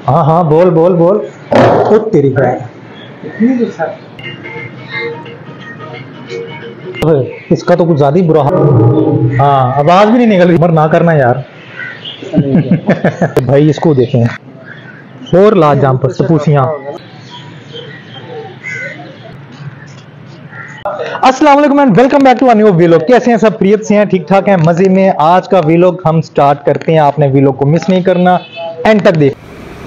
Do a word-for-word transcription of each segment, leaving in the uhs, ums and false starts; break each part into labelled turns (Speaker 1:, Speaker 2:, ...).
Speaker 1: हाँ हाँ बोल बोल बोल। ओ तेरी है। इसका तो कुछ ज्यादा ही बुरा हाल। हाँ आवाज भी नहीं निकल रही। उमर ना करना यार। भाई इसको देखें और लाज जाम पर सपूसियां। अस्सलाम वालेकुम and welcome back to a new vlog. कैसे हैं सब? प्रियत से हैं, ठीक ठाक हैं, मजे में। आज का व्लॉग हम स्टार्ट करते हैं। आपने व्लॉग को मिस नहीं करना, एंड तक देख।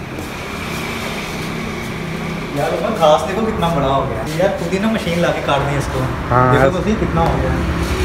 Speaker 2: यार उमर घास देखो कितना बड़ा हो गया यार, खुद ही ना मशीन लाके काट दी इसको।
Speaker 1: हाँ।
Speaker 2: देखो तो सही कितना हो गया।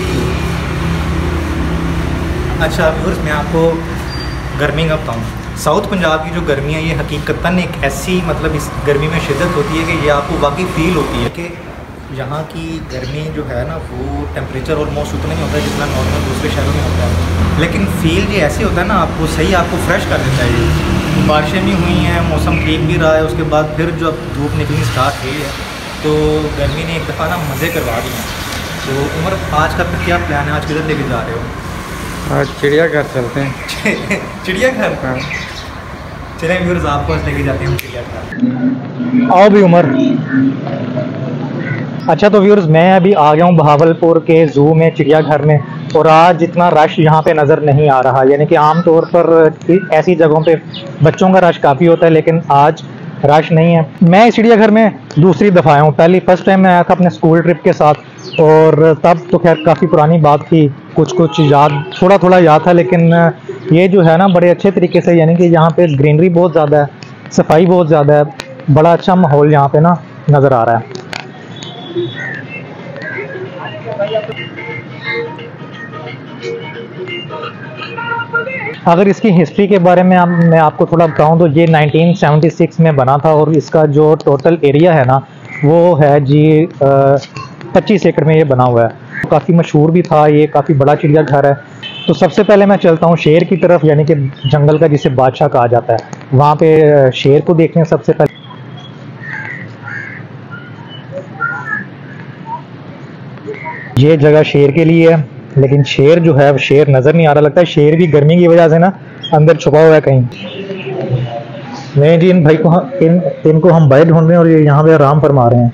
Speaker 2: अच्छा व्यूअर्स, मैं आपको गर्मी का बताऊँ। साउथ पंजाब की जो गर्मी है ये हकीकतन एक ऐसी, मतलब इस गर्मी में शिद्दत होती है कि ये आपको वाकई फील होती है कि यहाँ की गर्मी जो है ना वो टेम्परेचर ऑलमोस्ट उतना ही होता है जितना नॉर्मल दूसरे शहरों में होता है, लेकिन फील ये ऐसे होता है ना आपको सही, आपको फ्रेश कर देता है। ये बारिशें भी हुई हैं, मौसम ठीक भी रहा है, उसके बाद फिर जब धूप निकलनी स्टार्ट हुई है तो गर्मी ने एक दफ़ा ना मज़े करवा दिए हैं। तो उमर आज का फिर क्या प्लान है? आज किधर लेके जा रहे हो?
Speaker 3: आज चिड़ियाघर चलते हैं।
Speaker 2: चिड़ियाघर?
Speaker 3: हाँ।
Speaker 2: चलें व्यूअर्स, आपको आज लेके जाते हैं चिड़ियाघर।
Speaker 1: आओ भी उमर। अच्छा तो व्यूअर्स, मैं अभी आ गया हूँ बहावलपुर के जू में, चिड़ियाघर में। और आज इतना रश यहाँ पे नज़र नहीं आ रहा, यानी कि आम तौर पर ऐसी जगहों पे बच्चों का रश काफ़ी होता है, लेकिन आज रश नहीं है। मैं इस चिड़ियाघर में दूसरी दफ़ा आया हूँ। पहली फर्स्ट टाइम मैं आया था अपने स्कूल ट्रिप के साथ, और तब तो खैर काफ़ी पुरानी बात थी, कुछ कुछ याद, थोड़ा थोड़ा याद था। लेकिन ये जो है ना बड़े अच्छे तरीके से, यानी कि यहाँ पे ग्रीनरी बहुत ज़्यादा है, सफाई बहुत ज़्यादा है, बड़ा अच्छा माहौल यहाँ पे ना नज़र आ रहा है। अगर इसकी हिस्ट्री के बारे में आप, मैं आपको थोड़ा बताऊं तो ये नाइनटीन सेवेंटी सिक्स में बना था, और इसका जो टोटल एरिया है ना वो है जी पच्चीस एकड़ में ये बना हुआ है। काफ़ी मशहूर भी था ये, काफ़ी बड़ा चिड़ियाघर है। तो सबसे पहले मैं चलता हूँ शेर की तरफ, यानी कि जंगल का जिसे बादशाह कहा जाता है, वहाँ पे शेर को देखने सबसे पहले। ये जगह शेर के लिए है, लेकिन शेर जो है शेर नज़र नहीं आ रहा। लगता है शेर भी गर्मी की वजह से ना अंदर छुपा हुआ है कहीं। नहीं जी, इन भाई को इन इनको हम बाहर ढूंढ रहे हैं और ये यहाँ पे आराम फरमा रहे हैं।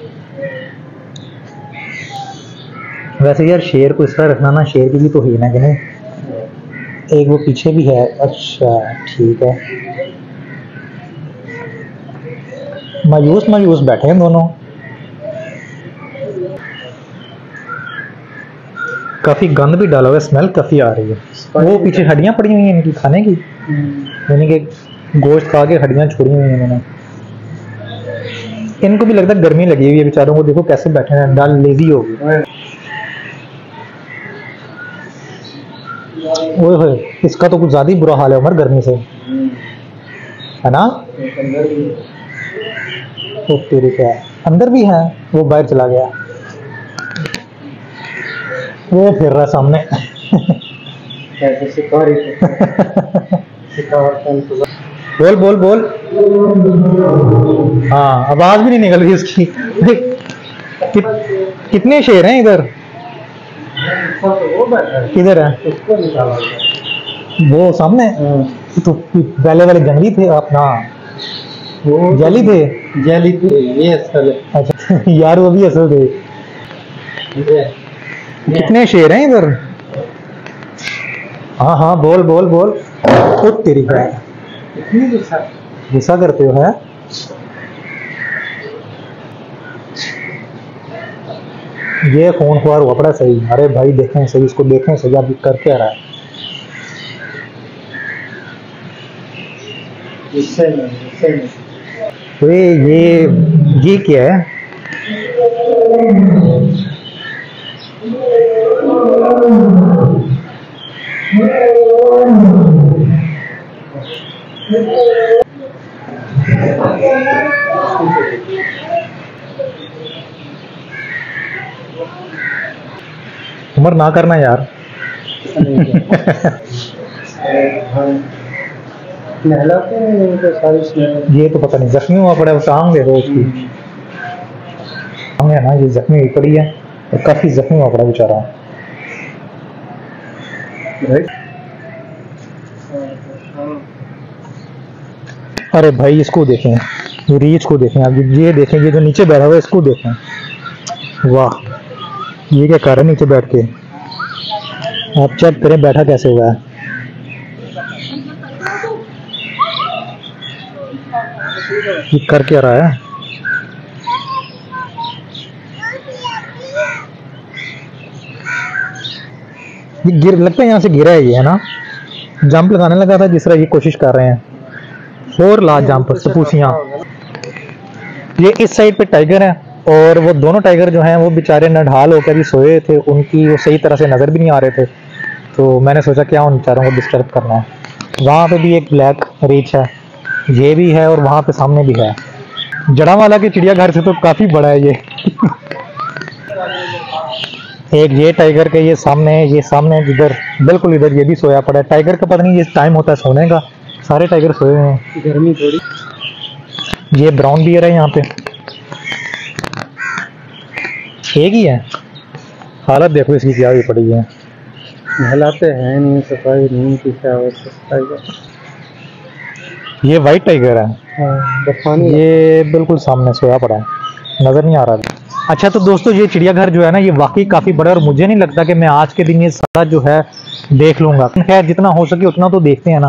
Speaker 1: वैसे यार शेर को इस तरह रखना ना, शेर की भी तो ही ना कि नहीं। एक वो पीछे भी है। अच्छा ठीक है। मायूस मायूस बैठे हैं दोनों। काफी गंद भी डाला हुआ है, स्मेल काफी आ रही है। वो पीछे हड्डियां पड़ी हुई हैं इनकी खाने की, यानी कि गोश्त खा के हड्डियां छोड़ी हुई हैं इन्होंने। इनको भी लगता है गर्मी लगी हुई है बेचारों को, देखो कैसे बैठे हैं, डाल लेजी हो गई। ओए होए, इसका तो कुछ ज्यादा ही बुरा हाल है उमर गर्मी से, है ना? तो तेरी क्या अंदर भी है, वो बाहर चला गया, वो फिर रहा सामने। बोल बोल बोल। हाँ आवाज भी नहीं निकल रही उसकी। कि, कितने शेर हैं इधर? किधर है वो सामने? तो पहले वाले जंगली थे अपना, वो जैली थे। जैली थे ये असल। अच्छा यार वो भी असल थे। कितने शेर हैं इधर? हाँ हाँ बोल बोल बोल। ओ तेरी है। गुस्सा करते हो है? ये फोन खुआर हुआ पड़ा सही। अरे भाई देखें सही, इसको देखें सही, अभी कर क्या रहा है? अरे ये ये क्या है? उमर ना करना यार। ये तो पता नहीं जख्मी हुआ पड़ा है, टांग दे दो उसकी। टांग है ना, ये जख्मी हुई पड़ी है और काफी जख्मी हुआ पड़ा बेचारा। अरे भाई इसको देखें, ये रीछ को देखें, अब ये देखें, ये जो नीचे बैठा हुआ है इसको देखें। वाह, ये क्या कर रहा है नीचे बैठ के। आप चेक करें बैठा कैसे हुआ है। ये कर क्या रहा है। ये गिर लगता है यहाँ से गिरा है ये, है ना। जंप लगाने लगा था जिस तरह ये कोशिश कर रहे हैं। फोर लास्ट जंप सपूसियाँ। ये इस साइड पे टाइगर है और वो दोनों टाइगर जो हैं वो बेचारे नढाल होकर ही सोए थे, उनकी वो सही तरह से नज़र भी नहीं आ रहे थे, तो मैंने सोचा क्या उन बेचारों को डिस्टर्ब करना है। वहाँ पे भी एक ब्लैक रीछ है, ये भी है, और वहाँ पे सामने भी है। जड़ावाला के चिड़ियाघर से तो काफ़ी बड़ा है ये। एक ये टाइगर के ये सामने, ये सामने इधर बिल्कुल इधर ये भी सोया पड़ा है। टाइगर का पता नहीं ये टाइम होता है सोने का, सारे टाइगर सोए हुए हैं।
Speaker 3: गर्मी थोड़ी।
Speaker 1: ये ब्राउन बियर है यहाँ पे, एक ही है। हालत देखो इसकी क्या हुई पड़ी है।
Speaker 3: नहलाते हैं नहीं, सफाई नहीं की क्या हो सकता है।
Speaker 1: ये वाइट टाइगर है,
Speaker 3: बर्फानी
Speaker 1: ये बिल्कुल सामने सोया पड़ा है, नजर नहीं आ रहा। अच्छा तो दोस्तों ये चिड़ियाघर जो है ना ये वाकई काफ़ी बड़ा है और मुझे नहीं लगता कि मैं आज के दिन ये सारा जो है देख लूँगा। खैर जितना हो सके उतना तो देखते हैं ना।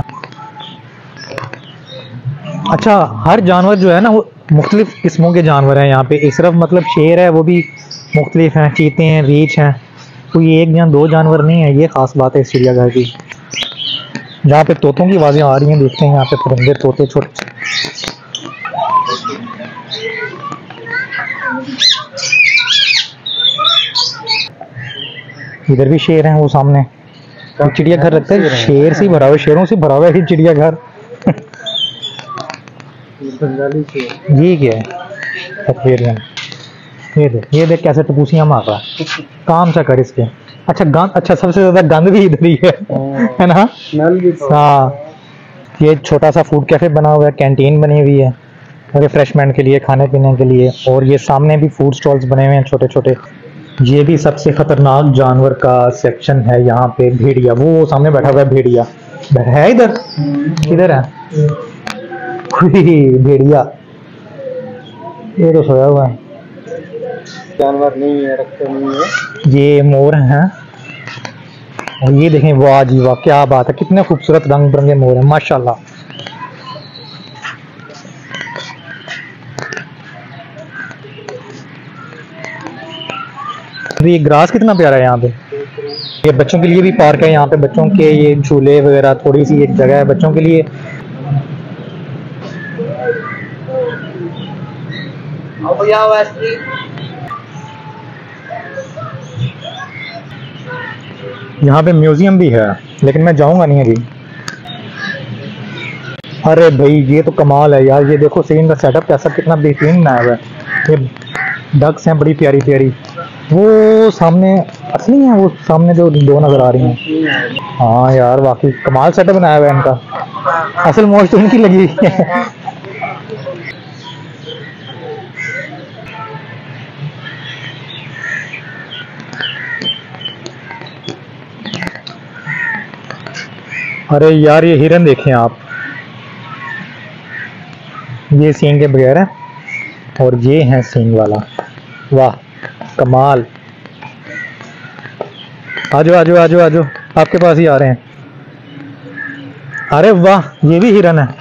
Speaker 1: अच्छा हर जानवर जो है ना वो मुख्तलिफ किस्मों के जानवर हैं यहाँ पे। सिर्फ मतलब शेर है वो भी मुख्तलिफ हैं, चीते हैं, रीछ हैं, कोई एक या दो जानवर नहीं है। ये ख़ास बात है इस चिड़ियाघर की। जहाँ पे तोतों की आवाज़ें आ रही हैं, देखते हैं यहाँ पे परिंदे तोते छोटे। इधर भी शेर हैं वो सामने। तो चिड़ियाघर लगता है शेर से भरा हुआ, शेरों से भरा हुआ है चिड़ियाघर। ये क्या है एक्वेरियम। ये देख, ये देख कैसे टपूसियां मार रहा है। काम सा कर इसके। अच्छा गंद, अच्छा सबसे ज्यादा गंद भी इधर ही है, है ना। हाँ ये छोटा सा फूड कैफे बना हुआ है, कैंटीन बनी हुई है रिफ्रेशमेंट के लिए, खाने पीने के लिए। और ये सामने भी फूड स्टॉल्स बने हुए हैं छोटे छोटे। ये भी सबसे खतरनाक जानवर का सेक्शन है यहाँ पे, भेड़िया। वो सामने बैठा हुआ है भेड़िया, है इधर, किधर है भेड़िया। ये तो सोया हुआ है,
Speaker 3: जानवर नहीं है, रखते नहीं है।
Speaker 1: ये मोर हैं। और ये देखें, वाह जी वाह क्या बात है, कितने खूबसूरत रंग बिरंगे मोर हैं माशाल्लाह। ये ग्रास कितना प्यारा है यहाँ पे। ये बच्चों के लिए भी पार्क है यहाँ पे, बच्चों के ये झूले वगैरह, थोड़ी सी एक जगह है बच्चों के लिए। यहाँ पे म्यूजियम भी है लेकिन मैं जाऊंगा नहीं अभी। अरे भाई ये तो कमाल है यार, ये देखो सीन का सेटअप कैसा, कितना बेहतरीन बनाया हुआ है। ये डक्स हैं बड़ी प्यारी प्यारी। वो सामने असली है, वो सामने जो दो नजर आ रही हैं। हाँ यार वाकई कमाल सेटअप बनाया हुआ है इनका। असल मौज तो इनकी लगी हुई है। अरे यार ये हिरन देखें आप, ये सींग के बगैर है और ये है सींग वाला। वाह कमाल। आजो आजो आजो आजो, आपके पास ही आ रहे हैं। अरे वाह ये भी हिरन है।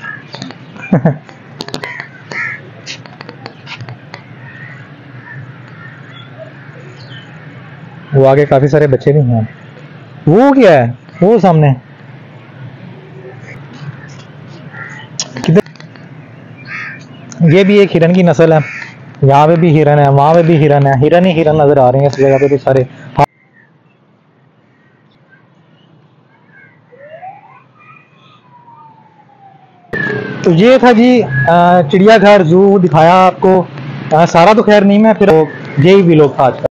Speaker 1: वो आगे काफी सारे बच्चे भी हैं। वो क्या है वो सामने, ये भी एक हिरन की नस्ल है। यहाँ पे भी हिरन है, वहां पे भी हिरन है, हिरन ही हिरन नजर आ रहे हैं इस जगह पे भी सारे। तो ये था जी चिड़ियाघर जू दिखाया आपको। आ, सारा तो खैर नहीं, मैं फिर यही भी लोग था आज का।